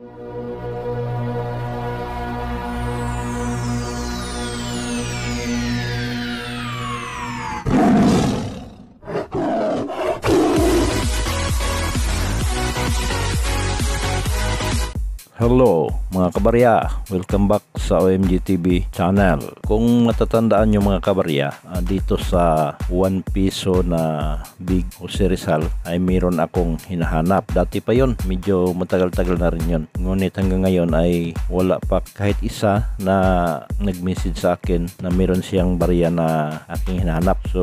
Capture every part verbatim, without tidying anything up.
Hello mga kabarya, welcome back sa O M G T V channel. Kung matatandaan nyo mga kabarya, uh, dito sa one piso na Big Jose Rizal ay mayroon akong hinahanap. Dati pa yon, medyo matagal-tagal na rin yon. Ngunit hanggang ngayon ay wala pa kahit isa na nag-message sa akin na mayroon siyang barya na aking hinahanap. So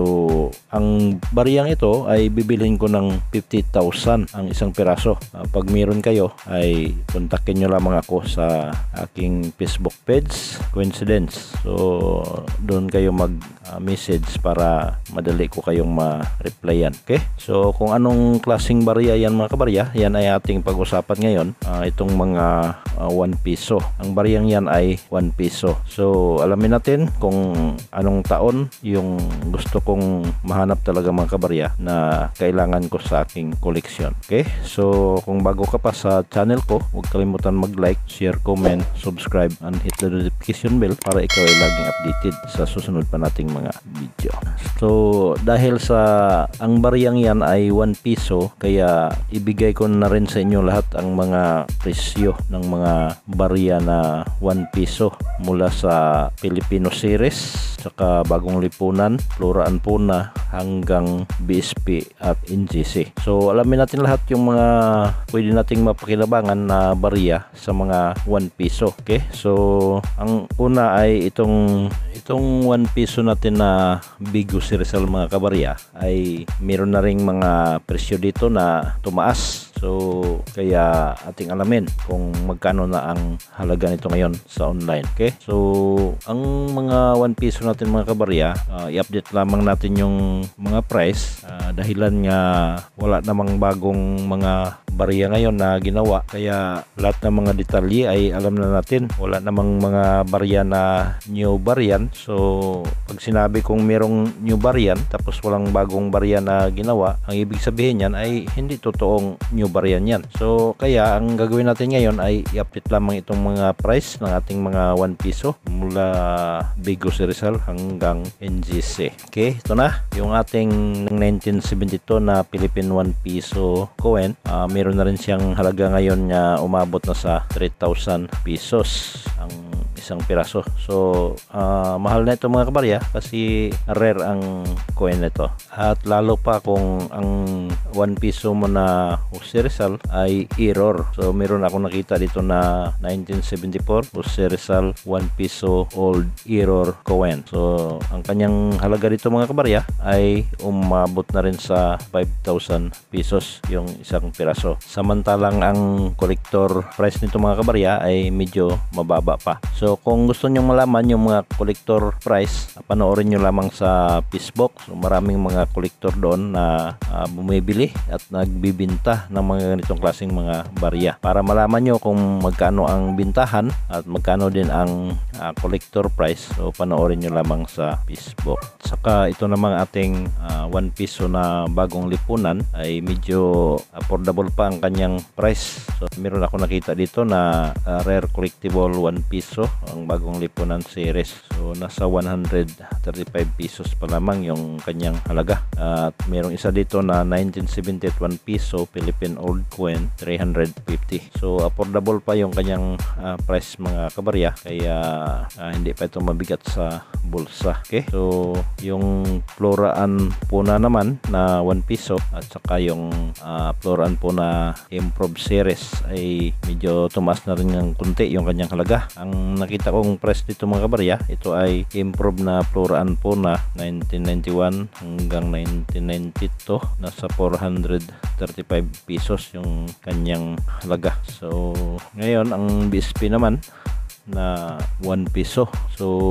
ang baryang ito ay bibilhin ko ng fifty thousand ang isang piraso. Uh, pag mayroon kayo ay kontakin nyo lamang ako sa aking Facebook page, Coincidence. So doon kayo mag uh, message para madali ko kayong ma-replyan. Okay, so kung anong klaseng barya yan mga kabarya, yan ay ating pag-usapan ngayon. Uh, itong mga uh, one piso, ang baryang yan ay one piso. So alamin natin kung anong taon yung gusto kong mahanap talaga mga kabarya na kailangan ko sa aking koleksyon. Okay, so kung bago ka pa sa channel ko, huwag kalimutan mag-like, share, comment, subscribe, and hit the notification bell para ikaw ay laging updated sa susunod pa nating mga video. So dahil sa ang baryang yan ay one piso, kaya ibigay ko na rin sa inyo lahat ang mga presyo ng mga barya na one piso mula sa Filipino series, saka Bagong Lipunan, Flora and Fauna, hanggang B S P at N G C. So alamin natin lahat yung mga pwede nating mapakinabangan na barya sa mga one piso. Okay, so ang una ay itong itong one piso natin na Big Jose Rizal mga kabarya ay meron na ring mga presyo dito na tumaas. So kaya ating alamin kung magkano na ang halaga nito ngayon sa online. Okay, so ang mga one piso natin mga kabarya, uh, i-update lamang natin yung mga price uh, dahilan nga wala namang bagong mga barya ngayon na ginawa, kaya lahat ng mga detalye ay alam na natin. Wala namang mga barya na new variant. So pag sinabi kong merong new variant tapos walang bagong barya na ginawa, ang ibig sabihin yan ay hindi totoong new variant yan. So kaya ang gagawin natin ngayon ay i-update lamang itong mga price ng ating mga one piso mula Big Jose Rizal hanggang N G C. Okay, ito na yung ating nineteen seventy-two na Philippine one piso coin. Uh, meron na rin siyang halaga ngayon na umabot na sa three thousand pesos ang isang piraso. So uh, mahal na ito mga kabarya kasi rare ang coin nito, at lalo pa kung ang one piso mo na Jose Rizal ay error. So meron ako nakita dito na nineteen seventy-four Jose Rizal one piso old error coin. So ang kanyang halaga dito mga kabarya ay umabot na rin sa five thousand pesos yung isang piraso. Samantalang ang collector price nito mga kabarya ay medyo mababa pa. So kung gusto nyo malaman yung mga collector price, panoorin nyo lamang sa Facebook. So maraming mga collector doon na uh, bumibili at nagbibinta ng mga ganitong klaseng mga barya. Para malaman nyo kung magkano ang bintahan at magkano din ang uh, collector price, so panoorin nyo lamang sa Facebook. Saka ito namang ating uh, one piso na Bagong Lipunan ay medyo affordable pa ang kanyang price. So meron ako nakita dito na uh, rare collectible one piso ang Bagong Lipunan series. So nasa one hundred thirty-five pesos pa lamang yung kanyang halaga. At uh, merong isa dito na nineteen seventy at one piso Philippine old coin three hundred fifty. So affordable pa yung kanyang uh, price mga kabarya, kaya uh, hindi pa ito mabigat sa bulsa. Okay, so yung Flora and Fauna naman na one piso at saka yung uh, Flora and Fauna Improve series ay medyo tumaas na rin ng kunti yung kanyang halaga. Ang nakita kong price dito mga kabarya, ito ay improve na Flora and Fauna nineteen ninety-one hanggang nineteen ninety-two, nasa four hundred thirty-five pesos yung kanyang halaga. So ngayon ang B S P naman na one piso, so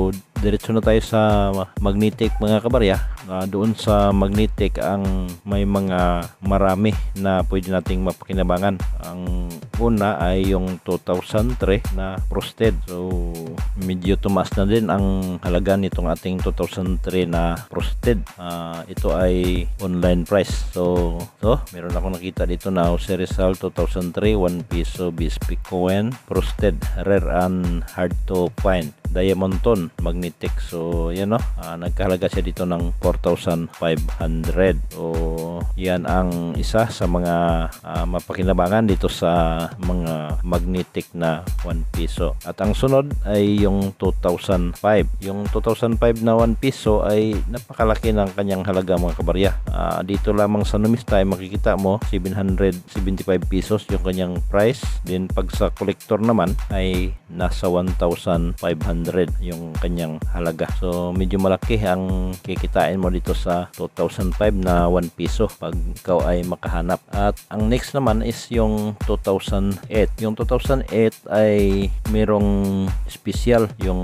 diretso na tayo sa magnetic mga kabarya. Uh, doon sa magnetic ang may mga marami na pwede nating mapakinabangan. Ang una ay yung two thousand three na frosted. So medyo tumaas na din ang halaga nitong ating two thousand three na frosted. Uh, ito ay online price. So, so meron ako nakita dito na Jose Rizal two thousand three one piso B S P coin frosted, rare and hard to find, diamond tone magnetic. So yan o, uh, nagkahalaga siya dito ng four thousand five hundred. So yan ang isa sa mga uh, mapakinabangan dito sa mga magnetic na one piso. At ang sunod ay yung two thousand five. Yung two thousand five na one piso ay napakalaki ng kanyang halaga mga kabarya. Uh, dito lamang sa Numista ay makikita mo seven hundred seventy-five pesos yung kanyang price. Then pag sa collector naman ay nasa one thousand five hundred yung kanyang halaga. So medyo malaki ang kikitain mo dito sa two thousand five na one piso pag ikaw ay makahanap. At ang next naman is yung two thousand eight. Yung two thousand eight ay merong special yung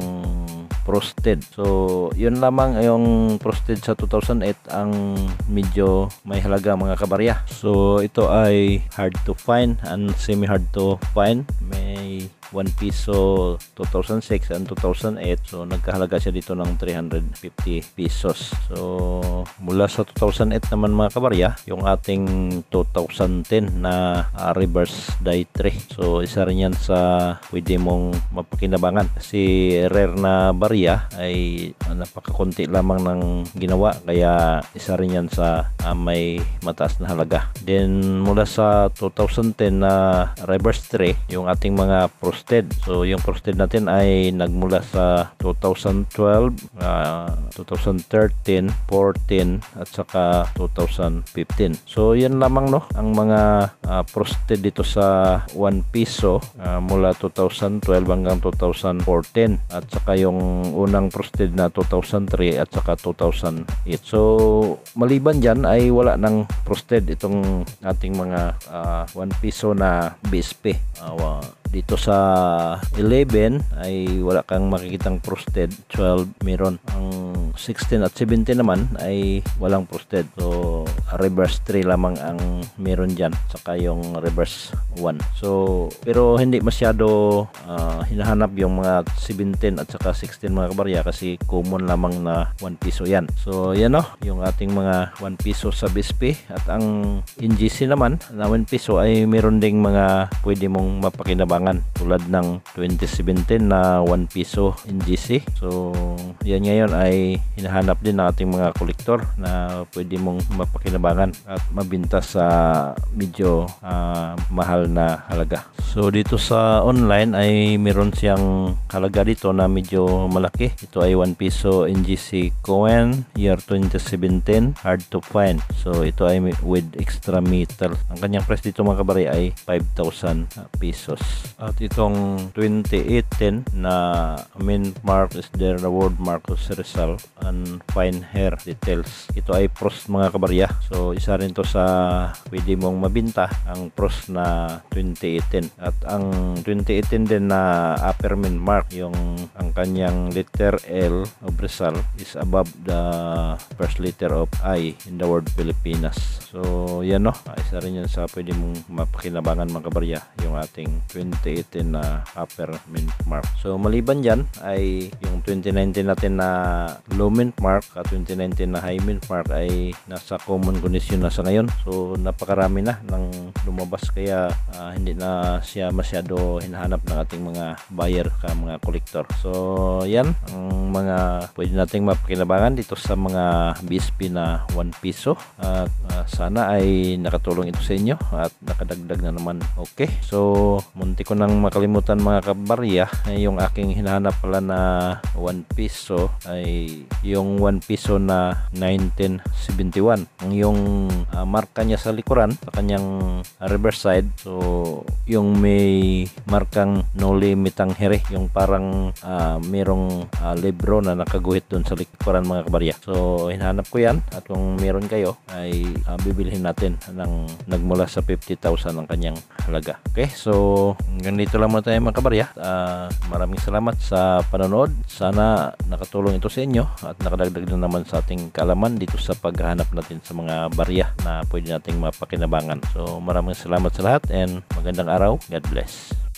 frosted. So yun lamang yung frosted sa two thousand eight ang medyo may halaga mga kabarya. So ito ay hard to find and semi hard to find. May one piso two thousand six and two thousand eight. So nagkahalaga siya dito ng three hundred fifty pesos. So mula sa two thousand eight naman mga kabarya, yung ating two thousand ten na uh, reverse die three. So isa rin yan sa pwede mong mapakinabangan kasi rare na barya ay uh, napakakunti lamang ng ginawa, kaya isa rin yan sa uh, may mataas na halaga. Then mula sa two thousand ten na reverse three, yung ating mga frosted. So yung frosted natin ay nagmula sa two thousand twelve, uh, two thousand thirteen, fourteen at saka two thousand fifteen. So yan lamang no ang mga uh, frosted dito sa one piso uh, mula two thousand twelve hanggang two thousand fourteen, at saka yung unang frosted na two thousand three at saka two thousand eight. So maliban dyan ay wala nang frosted itong ating mga uh, one piso na B S P. Uh, dito sa eleven ay wala kang makikitang frosted. Twelve meron. Ang sixteen at seventeen naman ay walang frosted. So reverse three lamang ang meron dyan, saka yung reverse one. So pero hindi masyado uh, hinahanap yung mga seventeen at saka sixteen mga kabarya kasi common lamang na one piso yan. So yan o, yung ating mga one piso sa B S P. At ang N G C naman na one piso ay meron ding mga pwede mong mapakinabangan tulad ng twenty seventeen na one piso N G C. So yan ngayon ay hinahanap din ng ating mga kolektor na pwede mong mapakinabangan at mabinta sa medyo uh, mahal na halaga. So dito sa online ay meron siyang halaga dito na medyo malaki. Ito ay one piso N G C coin year twenty seventeen, hard to find. So ito ay with extra metal. Ang kanyang price dito mga kabari ay five thousand pesos. At itong twenty eighteen na mint mark is there the word Marcos Rizal and fine hair details. Ito ay pros mga kabarya. So isa rin to sa pwede mong mabinta, ang pros na twenty eighteen. At ang twenty eighteen din na upper mint mark, yung ang kanyang letter L of Rizal is above the first letter of I in the word Pilipinas. So yan no, isa rin yan sa pwede mong mapakinabangan mga kabarya, yung ating twenty eighteen na upper mint mark. So maliban dyan ay yung twenty nineteen natin na low mint mark at twenty nineteen na high mint mark ay nasa common condition na sa ngayon. So napakarami na ng lumabas, kaya uh, hindi na siya masyado hinahanap ng ating mga buyer ka mga kolektor. So yan ang mga pwede nating mapakinabangan dito sa mga B S P na one piso. At uh, sana ay nakatulong ito sa inyo at nakadagdag na naman. Okay, so munti ko nang makalimutan mga kabarya, yung aking hinahanap pala na one piso ay yung one piso na nineteen seventy-one. Ang yung uh, marka niya sa likuran sa kanyang reverse side, so yung may markang no limit ang here, yung parang uh, merong uh, libro na nakaguhit dun sa likuran mga kabarya. So hinahanap ko yan, at kung meron kayo ay uh, bibilhin natin ng nagmula sa fifty thousand ang kanyang halaga. Okay, so hanggang dito lang muna tayo mga kabarya. Uh, maraming salamat sa panonood. Sana nakatulong ito sa inyo at nakadagdag na naman sa ating kaalaman dito sa paghahanap natin sa mga barya na pwede nating mapakinabangan. So maraming salamat sa lahat and magandang araw. God bless.